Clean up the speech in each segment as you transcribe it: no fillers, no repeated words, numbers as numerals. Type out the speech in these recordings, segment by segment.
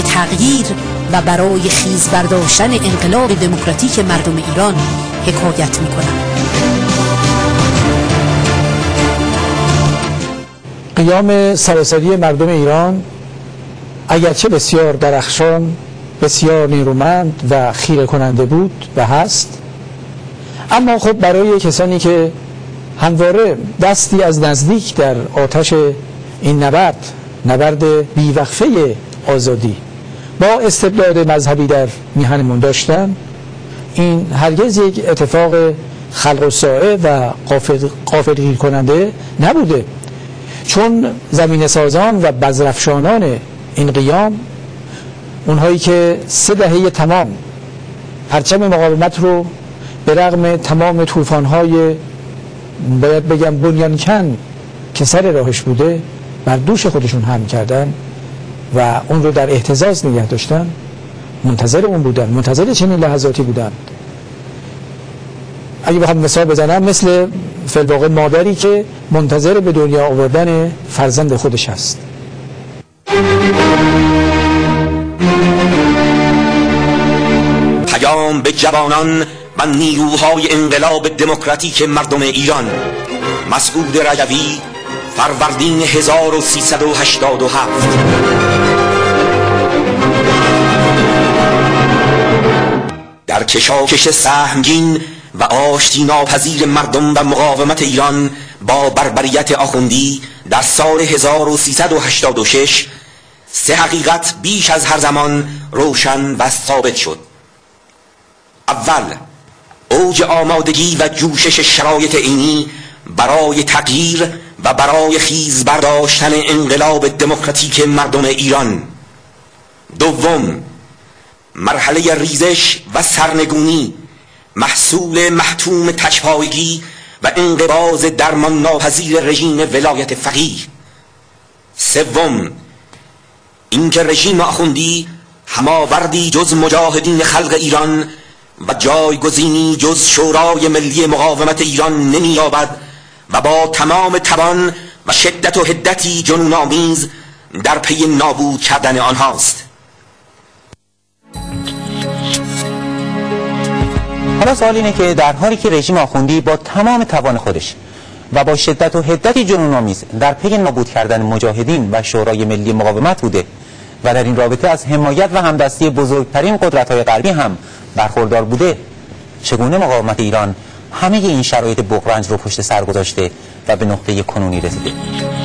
برای تغییر و برای خیز برداشتن انقلاب دموکراتیک مردم ایران حکایت می‌کنم. قیام سراسری مردم ایران اگرچه بسیار درخشان، بسیار نیرومند و خیره کننده بود و هست، اما خب برای کسانی که همواره دستی از نزدیک در آتش این نبرد بیوقفه آزادی با استبداد مذهبی در میهنمون داشتن، این هرگز یک اتفاق خلق الساعه و غافلگیر کننده نبوده، چون زمین سازان و بذرافشانان این قیام، اونهایی که 3 دهه تمام پرچم مقاومت رو به رغم تمام طوفان‌های باید بگم بنیانکن که سر راهش بوده بر دوش خودشون حمل کردن و اون رو در اهتزاز نگه داشتن، منتظر اون بودن، منتظر چنین لحظاتی بودن. اگه بخوام مثال بزنم، مثل فی‌الواقع مادری که منتظر به دنیا آوردن فرزند خودش هست. پیام به جوانان و نیروهای انقلاب دموکراتیک مردم ایران. مسعود رجوی، فروردین 1387. در کشاکش سهمگین و آشتی ناپذیر مردم و مقاومت ایران با بربریت آخوندی در سال 1386 3 حقیقت بیش از هر زمان روشن و ثابت شد. اول، اوج آمادگی و جوشش شرایط عینی برای تغییر و برای خیز برداشتن انقلاب دموکراتیک مردم ایران. دوم، مرحله ریزش و سرنگونی محصول محتوم تک‌پایگی و انقباض درمان ناپذیر رژیم ولایت فقیه. سوم، اینکه رژیم آخوندی هماوردی جز مجاهدین خلق ایران و جایگزینی جز شورای ملی مقاومت ایران نمی‌یابد و با تمام توان و شدت و حدتی جنون‌آمیز در پی نابود کردن آنهاست. حالا سوال اینه که در حالی که رژیم آخوندی با تمام توان خودش و با شدت و حدتی جنون‌آمیز در پی نابود کردن مجاهدین و شورای ملی مقاومت بوده و در این رابطه از حمایت و همدستی بزرگترین قدرت‌های غربی هم برخوردار بوده، چگونه مقاومت ایران همه این شرایط بغرنج رو پشت سر گذاشته و به نقطه کنونی رسیده؟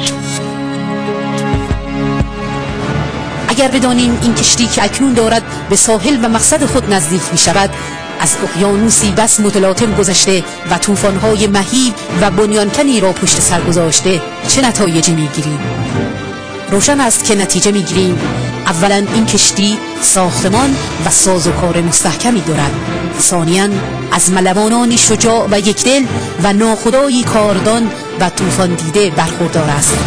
اگر بدانیم این کشتی که اکنون دارد به ساحل و مقصد خود نزدیک می شود از اقیانوسی بس متلاطم گذشته و طوفان‌های مهیب و بنیانکنی را پشت سر گذاشته، چه نتایجی می‌گیریم؟ روشن است که نتیجه می‌گیریم اولا این کشتی ساختمان و سازوکار مستحکمی دارد، ثانیاً از ملوانانی شجاع و یکدل و ناخدایی کاردان و طوفان دیده برخوردار است.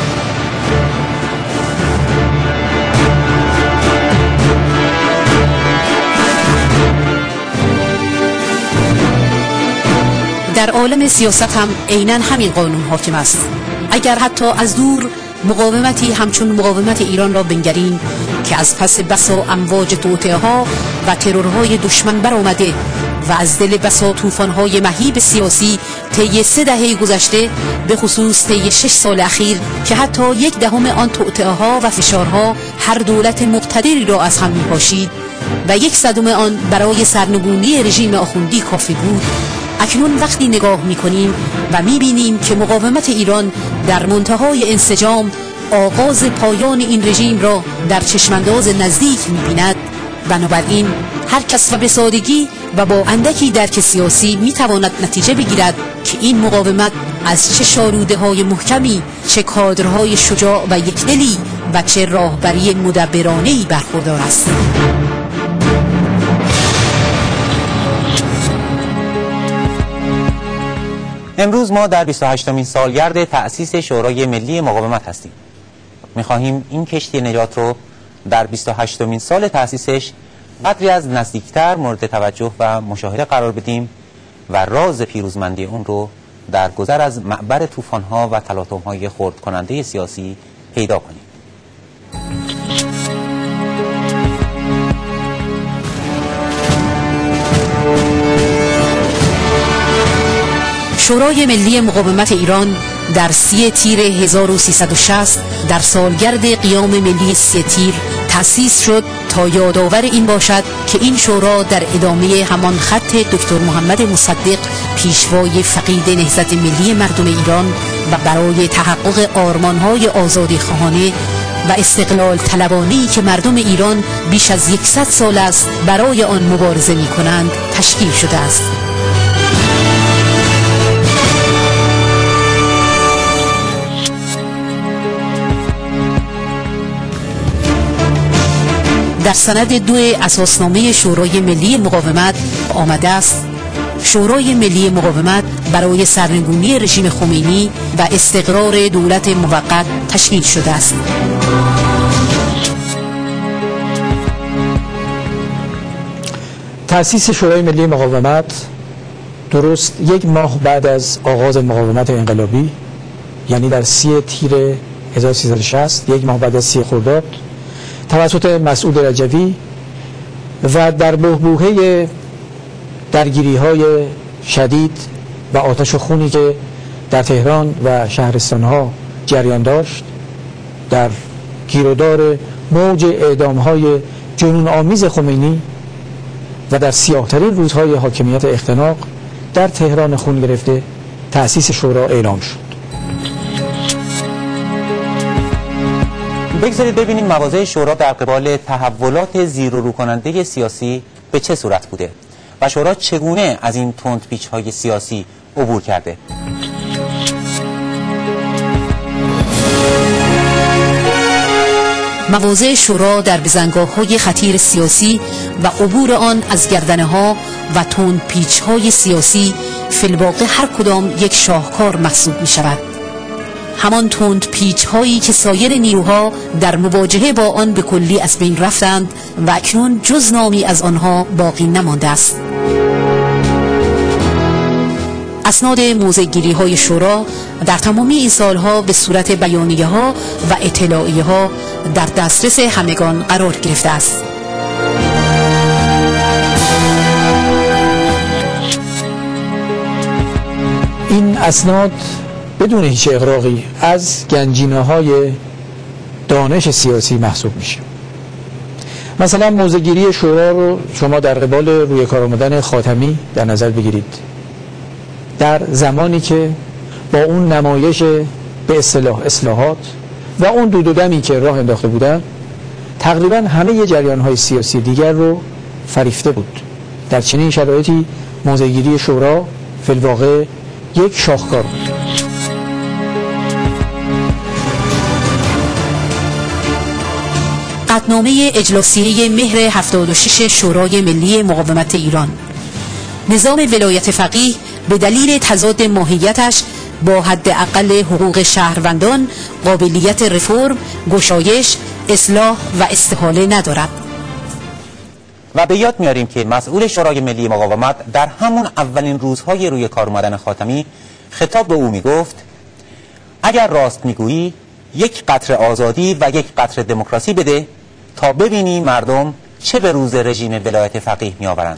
در عالم سیاست هم عیناً همین قانون حاکم است. اگر حتی از دور مقاومتی همچون مقاومت ایران را بنگریم که از پس بسا امواج توطئه‌ها و ترورهای دشمن برآمده و از دل بسا طوفان‌های مهیب سیاسی طی 3 دهه گذشته، به خصوص طی 6 سال اخیر که حتی 1/10 آن توطئه‌ها و فشارها هر دولت مقتدری را از هم می‌پاشید و 1/100 آن برای سرنگونی رژیم آخوندی کافی بود، اکنون وقتی نگاه می‌کنیم و می‌بینیم که مقاومت ایران در منتهای انسجام آغاز پایان این رژیم را در چشمانداز نزدیک می‌بیند، بنابراین هر کس و به سادگی و با اندکی درک سیاسی می‌تواند نتیجه بگیرد که این مقاومت از چه شاروده‌های محکمی، چه کادرهای شجاع و یکدلی و چه راهبری مدبرانه‌ای برخوردار است. امروز ما در 28مین سالگرد تأسیس شورای ملی مقاومت هستیم. می‌خواهیم این کشتی نجات رو در 28مین سال تأسیسش قدری از نزدیکتر مورد توجه و مشاهده قرار بدیم و راز پیروزمندی اون رو در گذر از معبر طوفان‌ها و تلاطم‌های خرد کننده سیاسی پیدا کنیم. شورای ملی مقاومت ایران در 30 تیر 1360 در سالگرد قیام ملی 30 تیر تأسیس شد تا یادآور این باشد که این شورا در ادامه همان خط دکتر محمد مصدق پیشوای فقید نهضت ملی مردم ایران و برای تحقق آرمان‌های آزادی خواهانه و استقلال طلبانه‌ای که مردم ایران بیش از 100 سال است برای آن مبارزه می‌کنند تشکیل شده است. در سند 2 اساسنامه شورای ملی مقاومت آمده است شورای ملی مقاومت برای سرنگونی رژیم خمینی و استقرار دولت موقت تشکیل شده است. تأسیس شورای ملی مقاومت درست 1 ماه بعد از آغاز مقاومت انقلابی، یعنی در 30 تیر 1360، 1 ماه بعد از 30 خرداد، توسط مسعود رجوی و در بحبوحه درگیری‌های شدید و آتش و خونی که در تهران و شهرستان‌ها جریان داشت، در گیرودار موج اعدام‌های جنون آمیز خمینی و در سیاه‌ترین روزهای حاکمیت اختناق در تهران خون گرفته، تأسیس شورا اعلام شد. بگذارید ببینیم مواضع شورا در قبال تحولات زیر و رو کننده سیاسی به چه صورت بوده و شورا چگونه از این تندپیچ‌های سیاسی عبور کرده. مواضع شورا در بزنگاه‌های خطیر سیاسی و عبور آن از گردنه‌ها و تندپیچ‌های سیاسی فی الواقع هر کدام یک شاهکار محسوب می‌شود. همان تندپیچ‌هایی که سایر نیروها در مواجهه با آن به کلی از بین رفتند و اکنون جز نامی از آنها باقی نمانده است. اسناد موضع‌گیری‌های شورا در تمامی این سالها به صورت بیانیه‌ها و اطلاعیه‌ها در دسترس همگان قرار گرفته است. این اسناد بدون هیچ اغراقی از گنجینه‌های دانش سیاسی محسوب میشه. مثلا موضع‌گیری شورا رو شما در قبال روی کار آمدن خاتمی در نظر بگیرید. در زمانی که با اون نمایش به اصطلاح اصلاحات و اون دود و دمی که راه انداخته بودن، تقریبا همه جریان‌های سیاسی دیگر رو فریفته بود. در چنین شرایطی موضع‌گیری شورا فی الواقع یک شاهکار بود. قطعنامه اجلاسیه مهر 76 شورای ملی مقاومت ایران. نظام ولایت فقیه به دلیل تضاد ماهیتش با حداقل حقوق شهروندان قابلیت رفرم، گشایش، اصلاح و استحاله ندارد. و به یاد میاریم که مسئول شورای ملی مقاومت در همون اولین روزهای روی کار اومدن خاتمی خطاب به او میگفت: اگر راست میگویی 1 قطره آزادی و 1 قطره دموکراسی بده تا ببینی مردم چه به روز رژیم ولایت فقیه میآورند.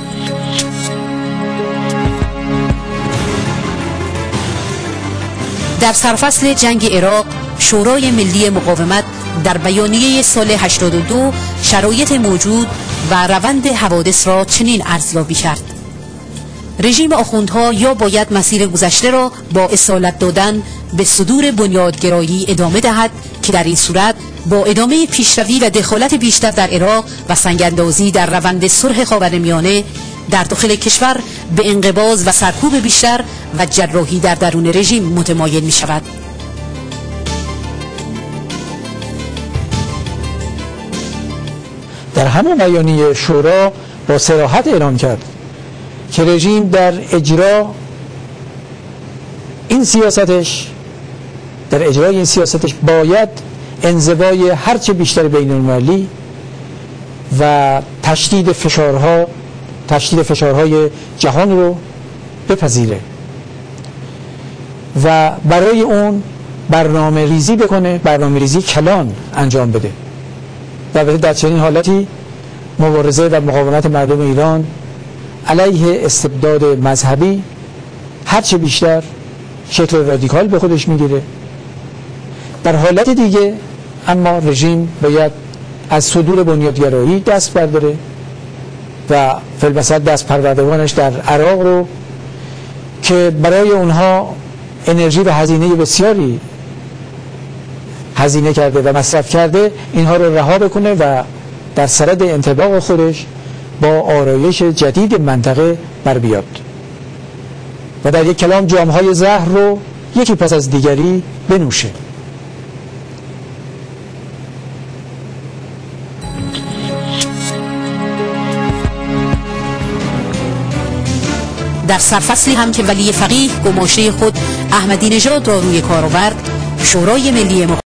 در سرفصل جنگ عراق، شورای ملی مقاومت در بیانیه سال 82 شرایط موجود و روند حوادث را چنین ارزیابی کرد: رژیم آخوندها یا باید مسیر گذشته را با اصالت دادن به صدور بنیادگرایی ادامه دهد که در این صورت با ادامه پیشروی و دخالت بیشتر در عراق و سنگ‌اندازی در روند صلح خاورمیانه در داخل کشور به انقباض و سرکوب بیشتر و جراحی در درون رژیم متمایل می شود. در همون بیانیه شورا با صراحت اعلام کرد که رژیم در اجرای این سیاستش باید انزوای هرچه بیشتر بین المللی و تشدید فشارهای جهان رو بپذیره و برای اون برنامه ریزی بکنه، برنامه ریزی کلان انجام بده و در چنین حالتی مبارزه و مقاومت مردم ایران علیه استبداد مذهبی هرچه بیشتر شکل رادیکال به خودش میگیره. در حالت دیگه اما رژیم باید از صدور بنیادگرایی دست برداره و فی‌البسط دست پروردگانش در عراق رو که برای اونها انرژی و هزینه بسیاری هزینه کرده و مصرف کرده، اینها رو رها بکنه و در سرد انطباق خودش با آرایش جدید منطقه بر بیاد و در یک کلام جامهای زهر رو یکی پس از دیگری بنوشه. در سرفصلی هم که ولی فقیه گماشته خود احمدی نژاد را روی کار آورد، شورای ملی